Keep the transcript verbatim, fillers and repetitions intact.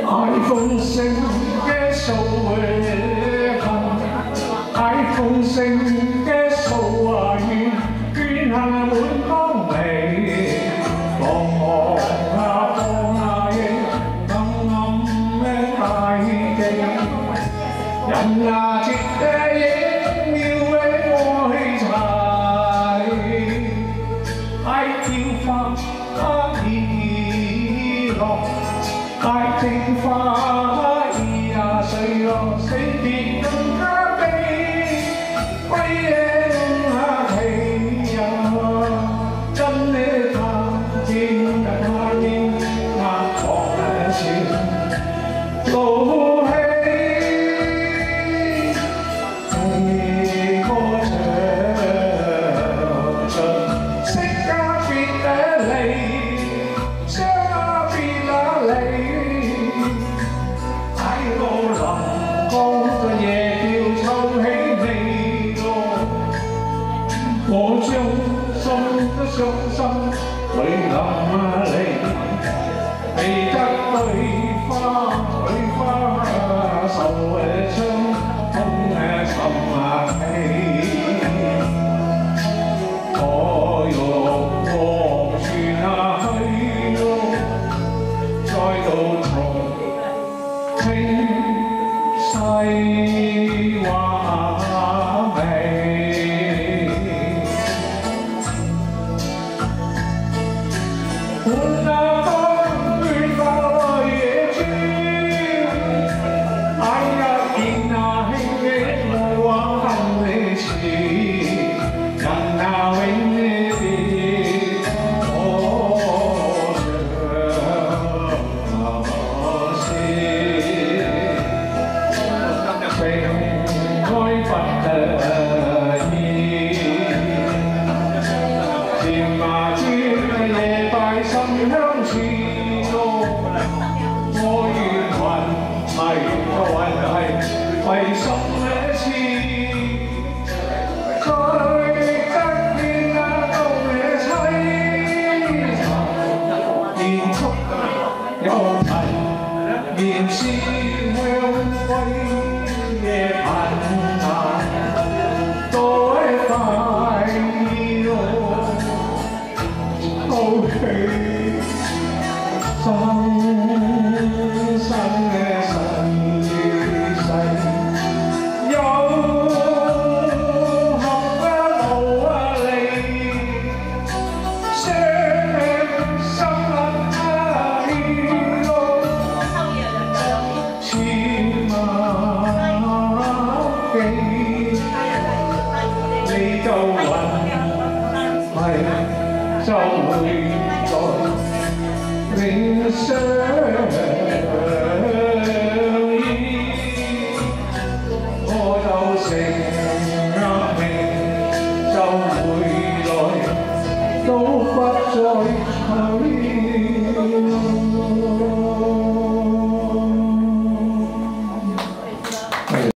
係豐盛嘅數會份，係豐盛嘅數啊願，願行滿光明，放學啊放啊應，暗暗嘅大地，人啊節嘅影妙嘅愛齊，係跳發啊意樂。愛情花一呀碎落，誰比更加悲？歸雁啊飛呀，真的他見他應那狂潮怒氣，你歌唱盡釋迦別的離，釋迦別啊離。我將心的傷心淚淋漓，記得對花對花受嘅傷痛嘅沉氣，我用往傳下去再度重聽西畫美。換那風捲發野豬，哎呀見那輕嘅路啊恨你時，人啊永你別可相思，情愛不得已，甜麻甜夜拜心香似路，我願魂迷個魂係為心嘅痴，再得見那道嘅凄慘，現出有塵，現是香歸夜貧難，多快樂。Okay. 生生嘅世世，有合啊無啊離，相心啊牽路，千萬幾，你就雲係就會在永相依，我就成額命就回來，都不再取。